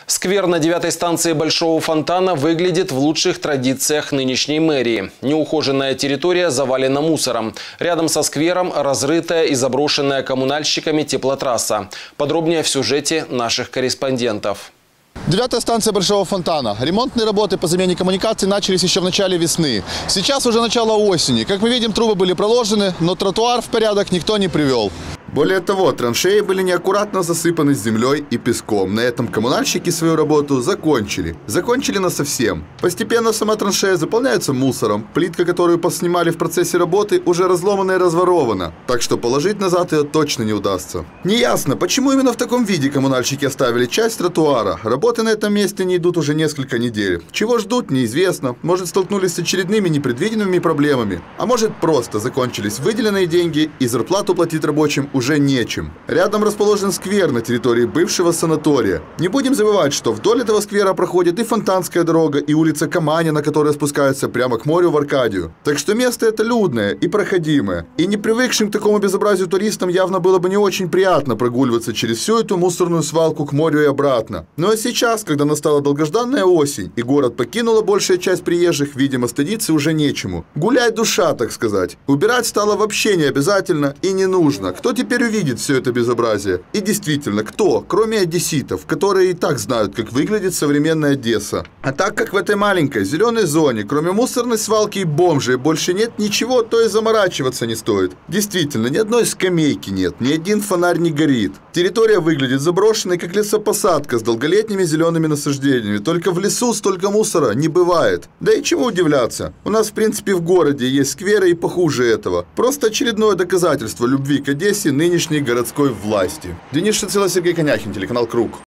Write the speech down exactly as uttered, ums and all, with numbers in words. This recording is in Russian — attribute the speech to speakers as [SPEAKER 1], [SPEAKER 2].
[SPEAKER 1] Сквер на девятой станции Большого Фонтана выглядит в лучших традициях нынешней мэрии. Неухоженная территория завалена мусором. Рядом со сквером разрытая и заброшенная коммунальщиками теплотрасса. Подробнее в сюжете наших корреспондентов.
[SPEAKER 2] Девятая станция Большого Фонтана. Ремонтные работы по замене коммуникаций начались еще в начале весны. Сейчас уже начало осени. Как мы видим, трубы были проложены, но тротуар в порядок никто не привел.
[SPEAKER 3] Более того, траншеи были неаккуратно засыпаны землей и песком. На этом коммунальщики свою работу закончили. Закончили насовсем. Постепенно сама траншея заполняется мусором. Плитка, которую поснимали в процессе работы, уже разломана и разворована. Так что положить назад ее точно не удастся. Неясно, почему именно в таком виде коммунальщики оставили часть тротуара. Работы на этом месте не идут уже несколько недель. Чего ждут, неизвестно. Может, столкнулись с очередными непредвиденными проблемами. А может, просто закончились выделенные деньги и зарплату платить рабочим уже уже нечем. Рядом расположен сквер на территории бывшего санатория. Не будем забывать, что вдоль этого сквера проходит и Фонтанская дорога, и улица Каманина, которая спускается прямо к морю в Аркадию. Так что место это людное и проходимое. И не привыкшим к такому безобразию туристам явно было бы не очень приятно прогуливаться через всю эту мусорную свалку к морю и обратно. Ну а сейчас, когда настала долгожданная осень, и город покинула большая часть приезжих, видимо, стыдиться уже нечему. Гулять душа, так сказать. Убирать стало вообще не обязательно и не нужно. Кто теперь увидит все это безобразие? И действительно, кто, кроме одесситов, которые и так знают, как выглядит современная Одесса? А так как в этой маленькой зеленой зоне, кроме мусорной свалки и бомжей, больше нет ничего, то и заморачиваться не стоит. Действительно, ни одной скамейки нет, ни один фонарь не горит. Территория выглядит заброшенной, как лесопосадка с долголетними зелеными насаждениями. Только в лесу столько мусора не бывает. Да и чему удивляться? У нас, в принципе, в городе есть скверы и похуже этого. Просто очередное доказательство любви к Одессе нынешней городской власти. Денис Шицило, Сергей Коняхин, телеканал Круг.